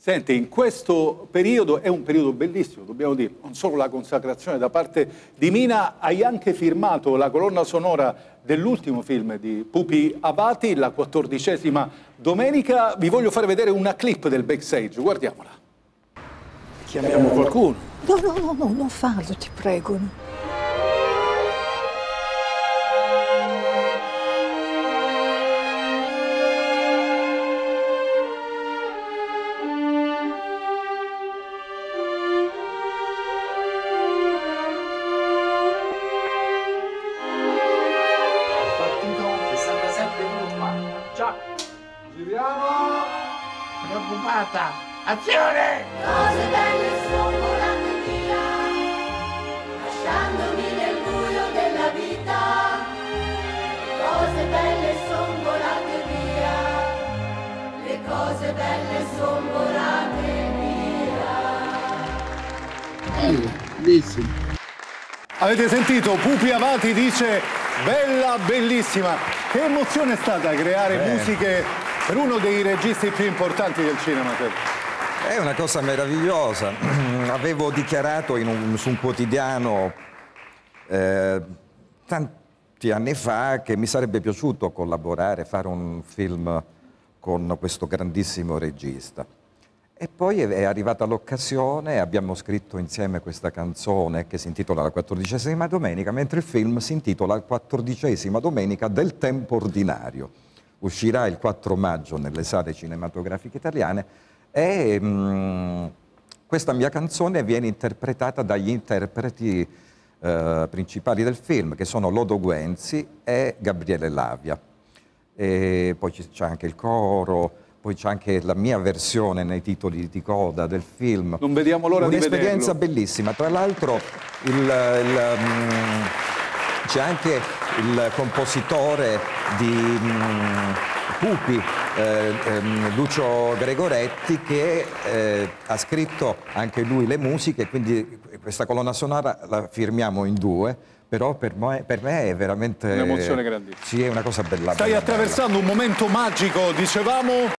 Senti, in questo periodo, è un periodo bellissimo, dobbiamo dire, non solo la consacrazione da parte di Mina, hai anche firmato la colonna sonora dell'ultimo film di Pupi Avati, la 14ª domenica. Vi voglio fare vedere una clip del backstage, guardiamola. Chiamiamo qualcuno. No, non farlo, ti prego. Giriamo! Preoccupata! Azione! Cose belle sono volate via, lasciandomi nel buio della vita. Cose belle sono volate via, le cose belle sono volate via. Bellissimo. Avete sentito? Pupi Avati dice bella, bellissima. Che emozione è stata creare musiche per uno dei registi più importanti del cinema? È una cosa meravigliosa. Avevo dichiarato su un quotidiano tanti anni fa che mi sarebbe piaciuto collaborare, fare un film con questo grandissimo regista. E poi è arrivata l'occasione, abbiamo scritto insieme questa canzone che si intitola La 14ª domenica, mentre il film si intitola La 14ª domenica del tempo ordinario. Uscirà il 4 maggio nelle sale cinematografiche italiane e questa mia canzone viene interpretata dagli interpreti principali del film, che sono Lodo Guenzi e Gabriele Lavia. E poi c'è anche il coro. Poi c'è anche la mia versione nei titoli di coda del film. Non vediamo l'ora di vederlo. Un'esperienza bellissima. Tra l'altro c'è anche il compositore di Pupi, Lucio Gregoretti, che ha scritto anche lui le musiche, quindi questa colonna sonora la firmiamo in due. Però per me è veramente un'emozione grandissima. Sì, è una cosa bella. Stai attraversando un momento magico, dicevamo.